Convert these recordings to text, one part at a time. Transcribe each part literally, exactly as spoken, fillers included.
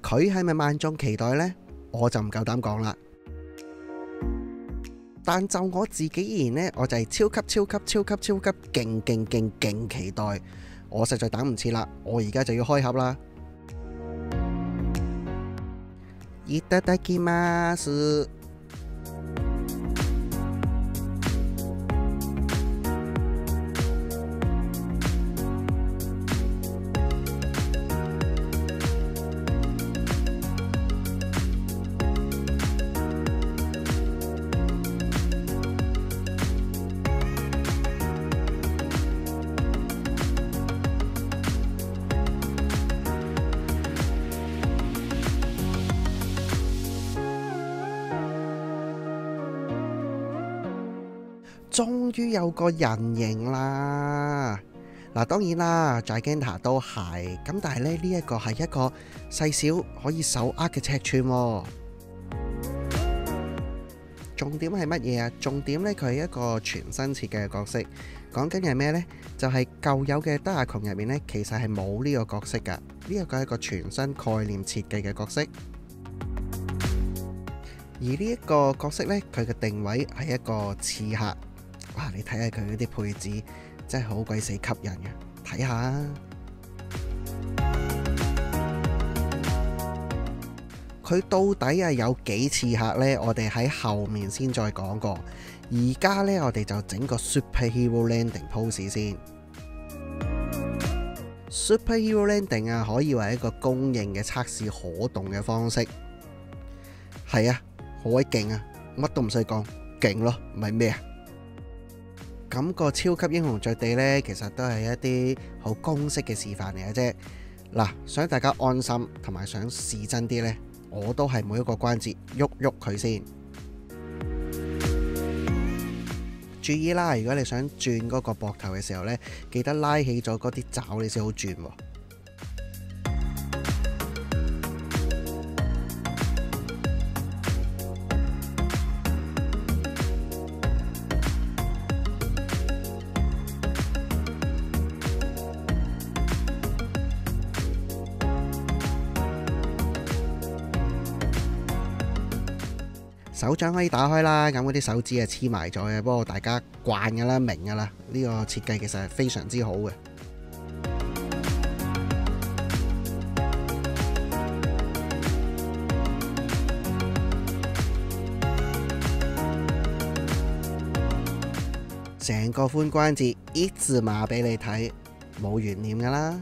佢係咪萬眾期待呢？我就唔夠膽講啦。但就我自己而言呢，我就係超級超級超級超級勁勁勁勁期待。我實在等唔切啦，我而家就要開盒啦。いただきます。終於有個人形啦！嗱，當然啦 Giganta 都係咁，但係咧呢一個係一個細小可以手握嘅尺寸喎。重點係乜嘢啊？重點呢，佢係一個全新設計嘅角色。講緊係咩呢？就係舊有嘅德亞瓊入面呢，其實係冇呢個角色㗎。呢一個係一個全新概念設計嘅角色。而呢一個角色呢，佢嘅定位係一個刺客。哇！你睇下佢嗰啲配置，真係好鬼死吸引嘅。睇下，佢到底啊有幾刺客呢？我哋喺後面先再講過。而家呢，我哋就整個 Superhero Landing pose 先。Superhero Landing 啊，可以話一個公認嘅測試可動嘅方式。係啊，好鬼勁啊！乜都唔使講，勁咯，唔係咩啊？咁個超級英雄着地呢，其實都係一啲好公式嘅示範嚟嘅啫。嗱，想大家安心同埋想試真啲呢，我都係每一個關節喐喐佢先。注意啦，如果你想轉嗰個膊頭嘅時候呢，記得拉起咗嗰啲爪，你先好轉喎。手掌可以打開啦，咁嗰啲手指係黐埋咗嘅，不過大家慣㗎啦，明㗎啦，呢個設計其實係非常之好嘅。成個髖關節一字馬俾你睇，冇懸念㗎啦。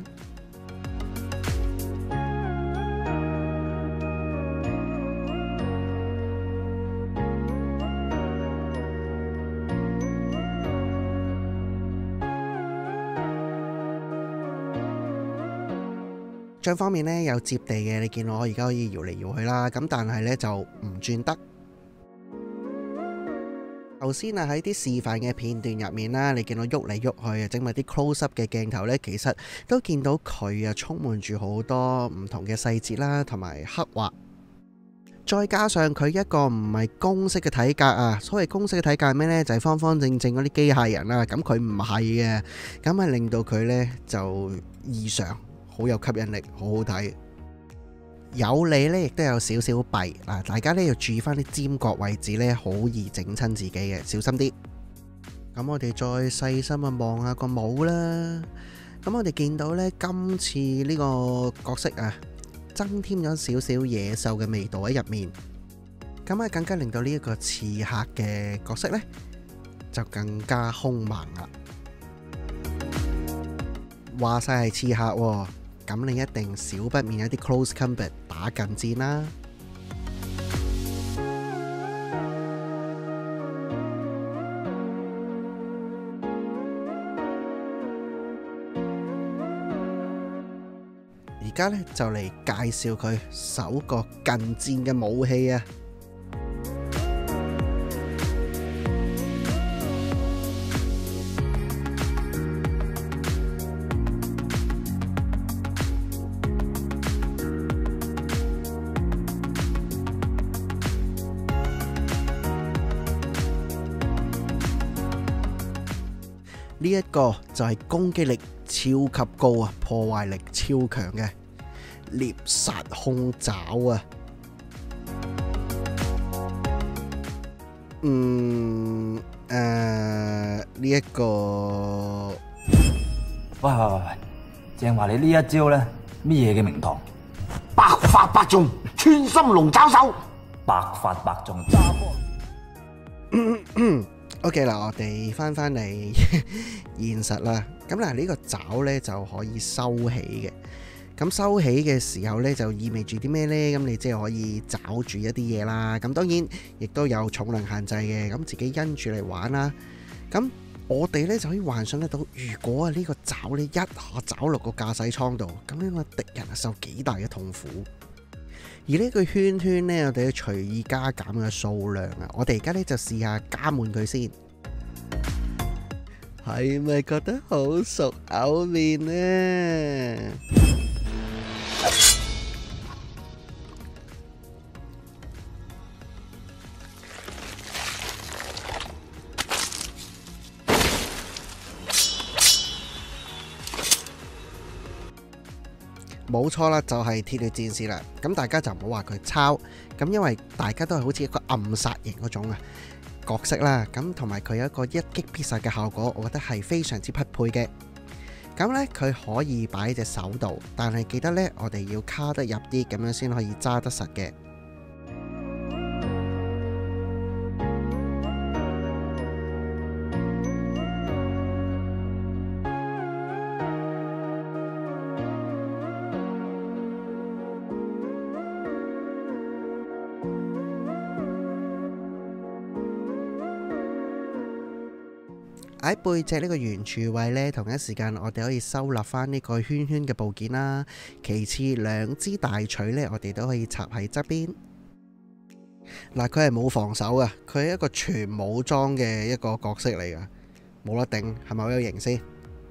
張方面呢有接地嘅，你見我而家可以搖嚟搖去啦，咁但係呢就唔轉得。頭先啊喺啲示範嘅片段入面啦，你見我喐嚟喐去啊，整埋啲 close up 嘅鏡頭呢，其實都見到佢啊充滿住好多唔同嘅細節啦，同埋刻畫。再加上佢一個唔係公式嘅體格啊，所謂公式嘅體格係咩呢？就係方方正正嗰啲機械人啦，咁佢唔係嘅，咁係令到佢呢就異常。好有吸引力，好好睇。有理呢亦都有少少弊嗱，大家呢要注意翻啲尖角位置呢，好易整親自己嘅，小心啲。咁我哋再細心啊望下個帽啦。咁我哋見到呢，今次呢個角色啊，增添咗少少野獸嘅味道喺入面。咁啊，更加令到呢一個刺客嘅角色呢，就更加兇猛啦。話晒係刺客喎。咁你一定少不免有啲 close combat 打近戰啦。而家呢，就嚟介紹佢首個近戰嘅武器啊！呢一個就係攻擊力超級高啊，破壞力超強嘅。 獵殺凶爪啊！嗯誒呢一個， 喂喂喂喂，正話你呢一招咧咩嘢嘅名堂？ 百發百中，穿心龍爪手。 百發百中。 OK 啦，我哋翻翻嚟現實啦。咁嗱，呢個爪咧就可以收起嘅。咁收起嘅時候咧，就意味住啲咩呢？咁你即係可以抓住一啲嘢啦。咁當然亦都有重量限制嘅，咁自己因住嚟玩啦。咁我哋咧就可以幻想得到，如果啊呢個爪咧一下抓落個駕駛艙度，咁樣個敵人係受幾大嘅痛苦。而呢個圈圈呢，我哋要隨意加減嘅數量啊！我哋而家咧就試下加滿佢先，係咪覺得好熟口面呢？冇錯啦，就係鐵血戰士啦。咁大家就唔好話佢抄，咁因為大家都係好似一個暗殺型嗰種啊角色啦。咁同埋佢有一個一擊必殺嘅效果，我覺得係非常之匹配嘅。咁呢，佢可以擺喺隻手度，但係記得呢，我哋要卡得入啲，咁樣先可以揸得實嘅。喺背脊呢個圓柱位呢，同一時間我哋可以收納翻呢個圈圈嘅部件啦。其次，兩支大錘呢，我哋都可以插喺側邊。嗱，佢係冇防守嘅，佢係一個全武裝嘅一個角色嚟噶，冇得頂，係咪好有型先？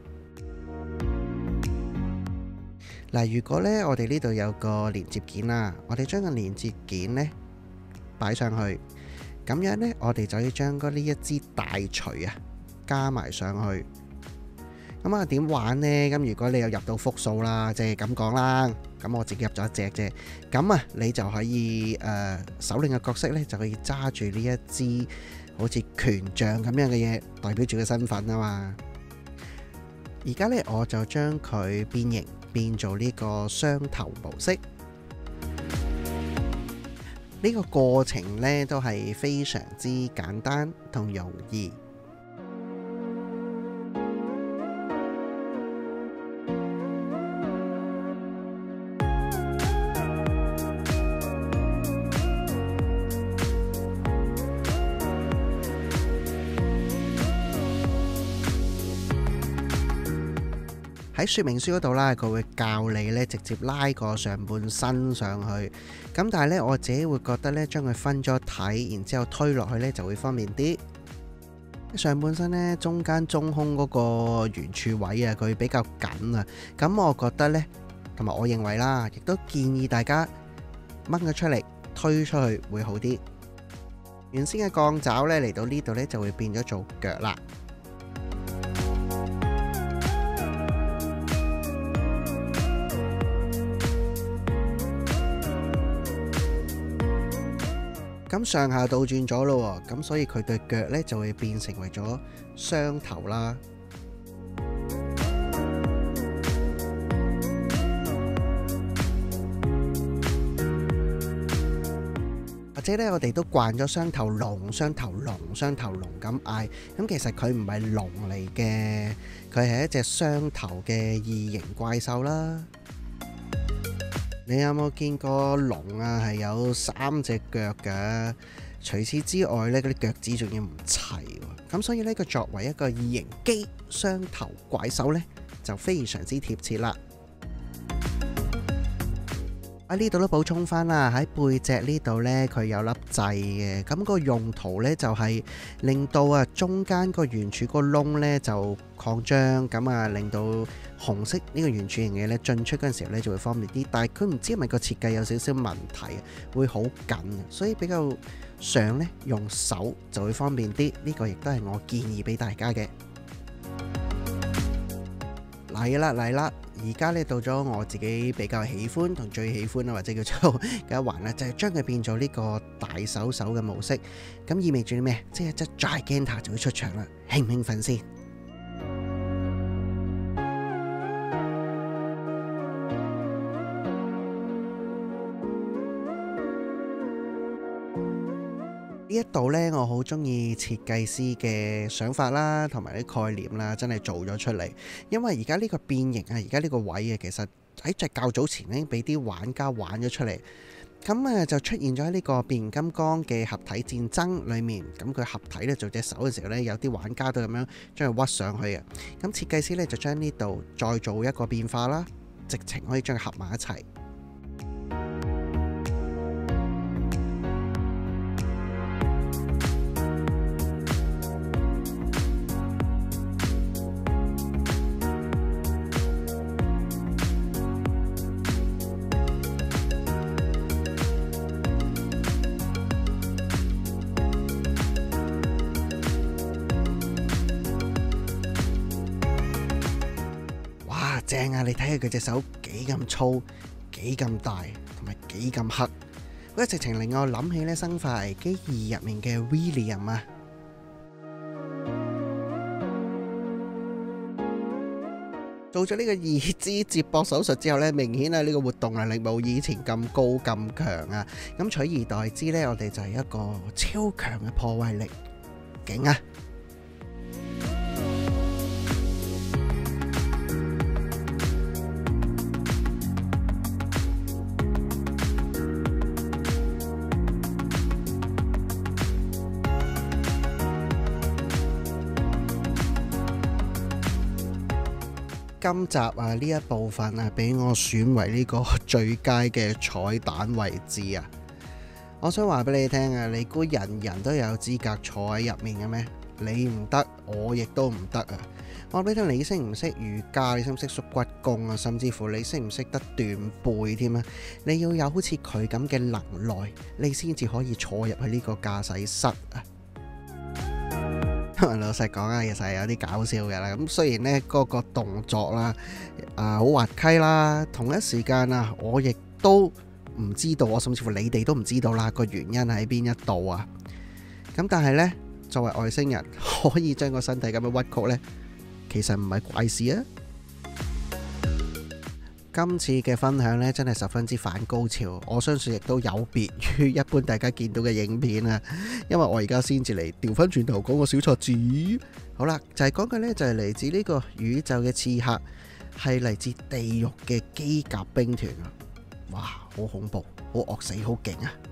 嗱，如果呢，我哋呢度有個連接件啦，我哋將個連接件呢擺上去，咁樣呢，我哋就要將嗰呢一支大錘啊加埋上去。咁啊點玩呢？咁如果你有入到複數啦，即係咁講啦，咁我自己入咗一隻啫。咁啊，你就可以誒、呃、首領嘅角色呢，就可以揸住呢一支好似權杖咁樣嘅嘢，代表住個身份啊嘛。而家呢，我就將佢變形變做呢個雙頭模式。呢個過程呢，都係非常之簡單同容易。喺說明書嗰度啦，佢會教你咧直接拉個上半身上去。咁但係咧，我自己會覺得咧，將佢分咗體，然之後推落去咧就會方便啲。上半身咧中間中空嗰個圓柱位啊，佢比較緊啊。咁我覺得咧，同埋我認為啦，亦都建議大家掹咗出嚟推出去會好啲。原先嘅鋼爪咧嚟到呢度咧就會變咗做腳啦。咁上下倒轉咗咯，咁所以佢對腳呢就會變成為咗雙頭啦。或者呢，我哋都慣咗雙頭龍、雙頭龍、雙頭龍咁嗌，咁其實佢唔係龍嚟嘅，佢係一隻雙頭嘅異形怪獸啦。你有冇見過龍啊？係有三隻腳嘅。除此之外呢，嗰啲腳趾仲要唔齊喎。咁所以呢，佢作為一個異形機雙頭怪獸呢，就非常之貼切啦。喺呢度都補充翻啦，喺背脊呢度呢，佢有粒掣嘅。咁個用途呢，就係令到啊中間個圓柱個窿呢就擴張，咁啊令到紅色呢個圓柱形嘅咧進出嗰陣時候咧就會方便啲，但係佢唔知係咪個設計有少少問題，會好緊，所以比較上咧用手就會方便啲。呢個亦都係我建議俾大家嘅。嗱， 嚟啦嚟啦！而家咧到咗我自己比較喜歡同最喜歡啦，或者叫做嘅一環啦，就係將佢變做呢個大手手嘅模式。咁意味住啲咩？即係一隻 Giganta 就會出場啦，興唔興奮先？呢一度呢，我好中意設計師嘅想法啦，同埋啲概念啦，真係做咗出嚟。因為而家呢個變形啊，而家呢個位啊，其實喺隻較早前呢，俾啲玩家玩咗出嚟。咁啊，就出現咗喺呢個變形金剛嘅合體戰爭裏面。咁佢合體咧做隻手嘅時候呢，有啲玩家都咁樣將佢屈上去嘅。咁設計師呢，就將呢度再做一個變化啦，直情可以將佢合埋一齊。正啊！你睇下佢隻手幾咁粗，幾咁大，同埋幾咁黑，嗰直情令我諗起咧《生化危機二》入面嘅 William 啊！做咗呢個義肢接駁手術之後咧，明顯啊呢個活動能力冇以前咁高咁強啊！咁取而代之咧，我哋就係一個超強嘅破壞力，勁啊！今集啊呢一部分啊，俾我選為呢個最佳嘅彩蛋位置啊！我想話俾你聽啊，你估人人都有資格坐喺入面嘅咩？你唔得，我亦都唔得啊！我話俾你聽，你識唔識瑜伽？你識唔識縮骨功啊？甚至乎你識唔識得斷背添啊？你要有好似佢咁嘅能耐，你先至可以坐入去呢個駕駛室啊！老實講啊，其實係有啲搞笑嘅啦。咁雖然呢嗰個動作啦，啊好滑稽啦，同一時間啊，我亦都唔知道，我甚至乎你哋都唔知道啦個原因喺邊一度啊。咁但係呢，作為外星人可以將個身體咁樣屈曲呢，其實唔係怪事啊。今次嘅分享呢，真係十分之反高潮，我相信亦都有別於一般大家見到嘅影片啊。因為我而家先至嚟調翻轉頭講個小冊子。好啦，就係講嘅呢，就係嚟自呢個宇宙嘅刺客，係嚟自地獄嘅機甲兵團啊！哇，好恐怖，好惡死，好勁啊！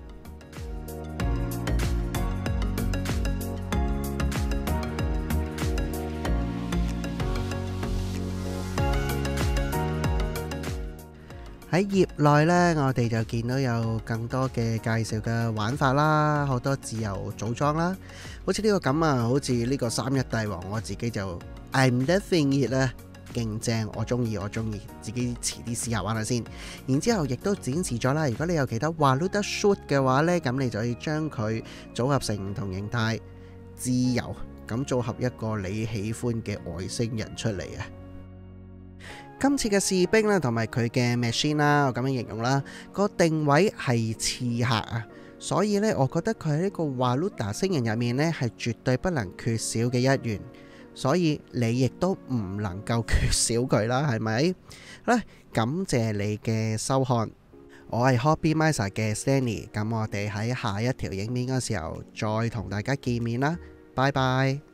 喺業內呢，我哋就見到有更多嘅介紹嘅玩法啦，好多自由組裝啦，好似呢個咁啊，好似呢個三一帝王，我自己就 I'm loving it 啦，勁正，我中意，我中意，自己遲啲試下玩下先。然之後亦都展示咗啦，如果你有其他 Waluda Shoot 嘅話呢，咁你就可以將佢組合成唔同形態，自由咁組合一個你喜歡嘅外星人出嚟啊！今次嘅士兵啦，同埋佢嘅 machine 啦，我咁樣形容啦，個定位係刺客啊，所以呢，我覺得佢喺呢個 Waluda 星人入面呢，係絕對不能缺少嘅一員，所以你亦都唔能夠缺少佢啦，係咪？好啦，感謝你嘅收看，我係 Hobby Miser 嘅 Stanley，咁我哋喺下一條影片嘅時候再同大家見面啦，拜拜。